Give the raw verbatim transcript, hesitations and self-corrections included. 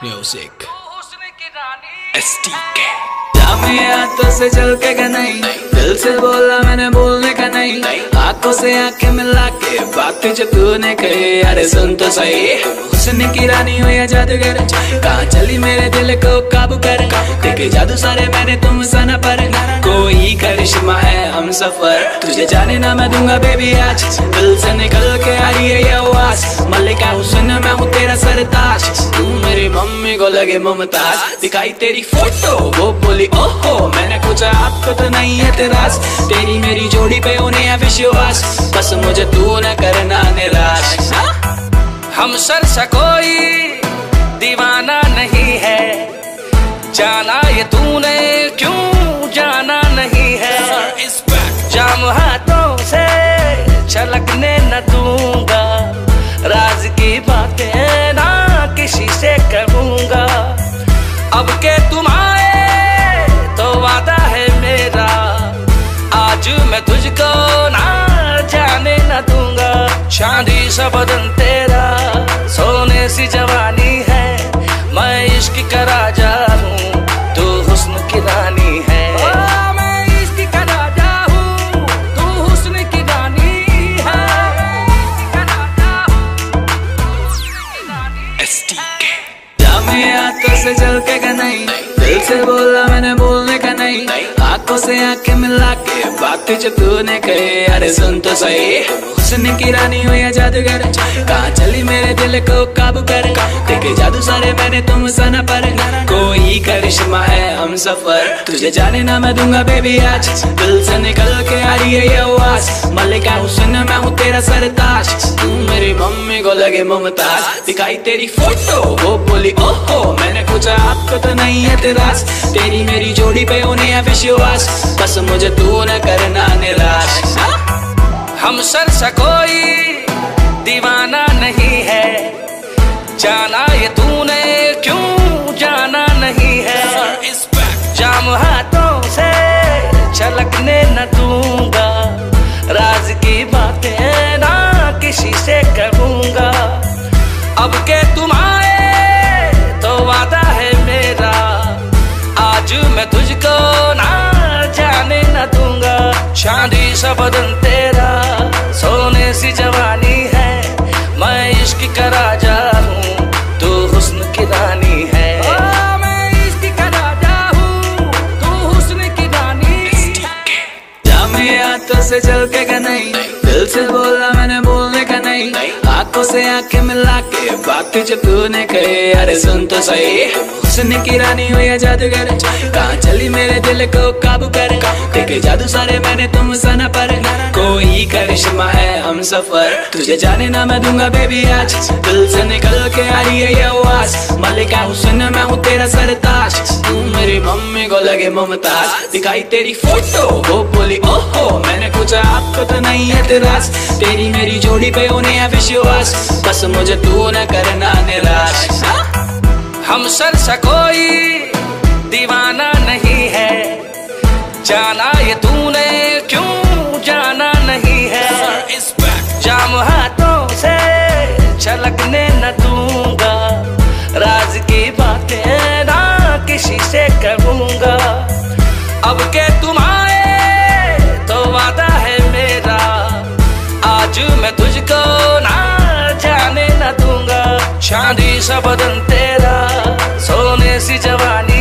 Music S T के मेरे हाथों से चल के का नहीं, दिल से बोला मैंने बोलने का नहीं, आंखों से आंखें मिला के बातें जो तूने कही। अरे सुन तो सही, हुस्न की रानी हो या जादूगर, कहाँ चली मेरे दिल को काबू कर। देखे जादू सारे मैंने तुम सना पर, कोई करिश्मा है हम सफर। तुझे जाने ना मैं दूंगा बेबी आज, दिल से निकल के आ रही है ये आवाज। मल्लिका हुस्न मैं हूँ तेरा सरताज, तू मेरी मम्मी को लगे मुमताज। दिखाई तेरी फोटो वो बोली ओहो, मैंने पूछा आपको तो नहीं है तेरास। तेरी मेरी जोड़ी पे उन्हें है विश्वास, बस मुझे तू न करना निराश। हम सर सा कोई दीवाना नहीं है, जाना ये तूने क्यों जाना नहीं है। जाम हाथों से छलकने न दूंगा, राज की बातें ना किसी से कहूंगा। अब के तुम आए तो वादा है मेरा, आज मैं तुझको ना जाने न दूंगा। चांदी सा बदन तेरा, सोने सी जवानी है, मैं इश्क का राजा हूँ, तू हुस्न की रानी है। ओ, मैं इश्क का राजा हूँ, तू हुस्न की रानी है। एस टी के मेरे हाथों से चल के का नहीं, दिल से बोला मैंने बोलने का नहीं, आंखों से आंखें मिला के बातें जो तूने कही। अरे सुन तो सही, हुस्न की रानी हो या जादूगर, कहाँ चली मेरे दिल को काबू कर। देखे जादू सारे मैंने तुम सना पर, कोई करिश्मा है हम सफर। तुझे जाने ना मैं दूंगा बेबी आज, दिल से निकल के आ रही है ये आवाज। मल्लिका हुस्न मैं हूँ तेरा सरताज, तू मेरी मम्मी को लगे मुमताज। दिखाई तेरी फोटो वो बोली ओहो, मैंने पूछा आपको तो नहीं है तेरास। तेरी मेरी जोड़ी पे उन्हें है विश्वास, बस मुझे तू न करना निराश। हम सर सा कोई दीवाना नहीं है, जाना ये तूने क्यों जाना नहीं है। जाम हाथों से छलकने न दूंगा, राज की बातें ना किसी से कहूंगा। अब के तुम आए तो वादा है मेरा, आज मैं तुझको ना जाने न दूंगा। चांदी सा बदन तेरा, सोने सी जवानी है, मैं इश्क का राजा हूँ, तू हुस्न की रानी है। ओ, मैं इश्क का राजा हूँ, तू हुस्न की रानी है। मेरे हाथों से चल के का नहीं, दिल से बोला मैंने बोलने का नहीं, आंखों से आंखें मिला के बातें जो तूने कही। अरे सुन तो सही, हुस्न की रानी हो या जादूगर, कहाँ चली मेरे दिल को काबू कर। देखे जादू सारे मैंने तुम सना पर, कोई करिश्मा है हम सफर। तुझे जाने ना मैं दूंगा बेबी आज, दिल से निकल के आ रही है ये आवाज। मल्लिका हुस्न मैं हूँ तेरा सरताज, तू मेरी मम्मी को लगे मुमताज। दिखाई तेरी फोटो वो बोली ओहो, मैंने पूछा आपको तो नहीं है तेरास। तेरी मेरी जोड़ी पे उन्हें है विश्वास, बस मुझे तू न करना निराश। हम सर सा कोई दीवाना नहीं है, जाना ये तूने क्यों जाना नहीं है। जाम हाथों से छलकने न दूंगा, राज की बातें ना किसी से कहूंगा। अब के तुम आए तो वादा है मेरा, आज मैं तुझको ना जाने न दूंगा। चांदी सा बदन तेरा, सोने सी जवानी